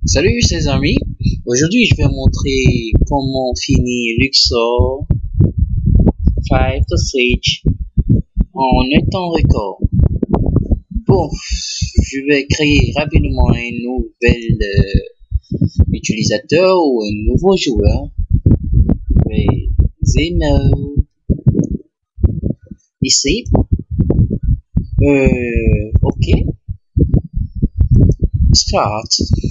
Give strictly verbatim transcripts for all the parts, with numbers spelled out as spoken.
Salut ses amis, aujourd'hui je vais montrer comment finir Luxor cinq to six en un temps record. Bon, je vais créer rapidement un nouvel euh, utilisateur ou un nouveau joueur. Je vais Zeno ici. Euh, ok, start.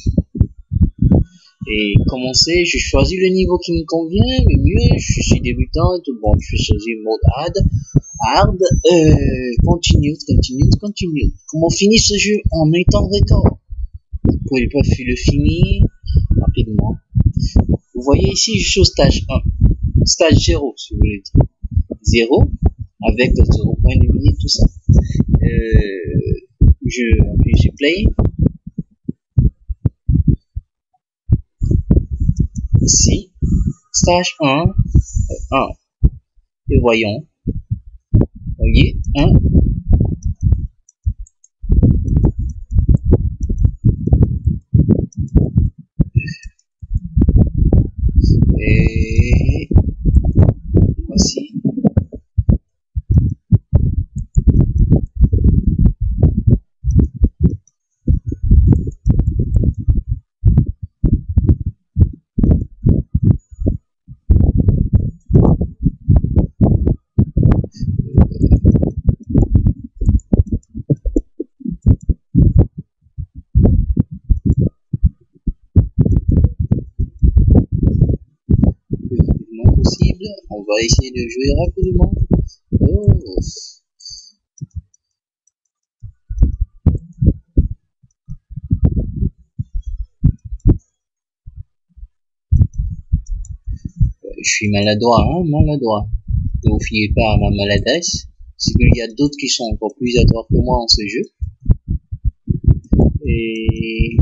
Et commencer, je choisis le niveau qui me convient le mieux. Je suis débutant et tout. Bon, je vais choisir mode hard. Hard, euh, continue, continue, continue. Comment finir ce jeu en un temps record? Vous pouvez pas le finir rapidement. Vous voyez ici, je suis au stage un. Stage zéro, si vous voulez dire. zéro, avec zéro point de vie et tout ça. Euh, je appuie sur play. Ici, stage un, un. Et voyons. Voyez, un. Et voici. Possible. On va essayer de jouer rapidement. Oh. Je suis maladroit, hein, maladroit. Ne vous fiez pas à ma maladresse. C'est qu'il y a d'autres qui sont encore plus adroits que moi en ce jeu. Et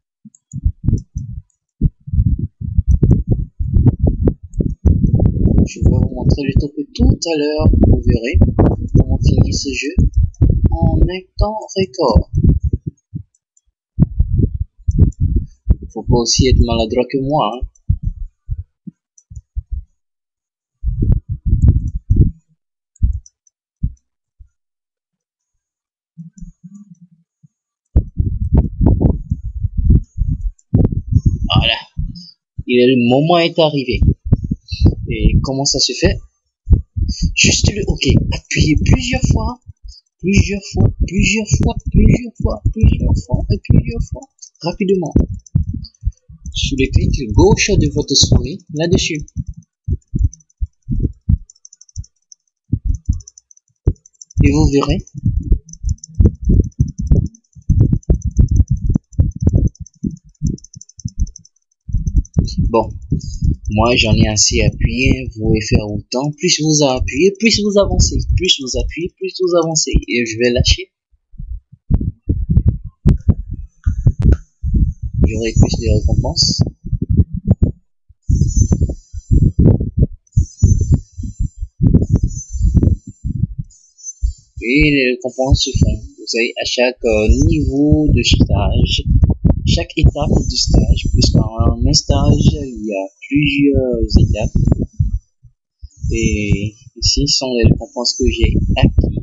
je vais vous montrer le top tout à l'heure. Vous verrez comment finir ce jeu en un temps record. Faut pas aussi être maladroit que moi. Hein. Voilà. Et le moment est arrivé. Et comment ça se fait? Juste le OK. Appuyez plusieurs fois. Plusieurs fois. Plusieurs fois. Plusieurs fois. Plusieurs fois. Et plusieurs fois. Rapidement. Sur le clic gauche de votre souris. Là-dessus. Et vous verrez. Bon, moi j'en ai assez appuyé, vous pouvez faire autant. Plus vous appuyez, plus vous avancez. Plus vous appuyez, plus vous avancez. Et je vais lâcher. J'aurai plus de récompenses. Et les récompenses se font. Vous savez, à chaque niveau de stage, chaque étape du stage, puisqu'en un stage, il y a plusieurs étapes. Et ici sont les récompenses que j'ai acquis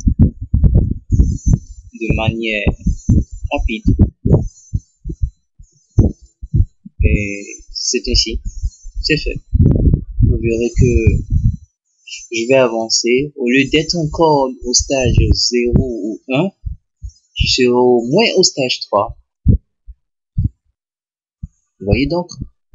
de manière rapide. Et c'est ainsi, c'est fait. Vous verrez que je vais avancer. Au lieu d'être encore au stage zéro ou un, je serai au moins au stage trois. Vous voyez donc?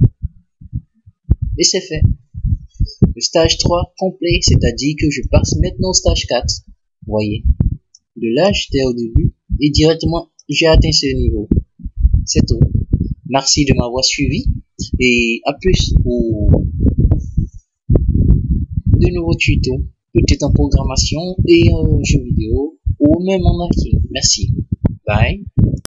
Et c'est fait. Le stage trois complet, c'est-à-dire que je passe maintenant au stage quatre. Vous voyez? De là, j'étais au début et directement, j'ai atteint ce niveau. C'est tout. Merci de m'avoir suivi et à plus pour de nouveaux tutos, peut-être en programmation et en jeux vidéo ou même en hacking. Merci. Bye.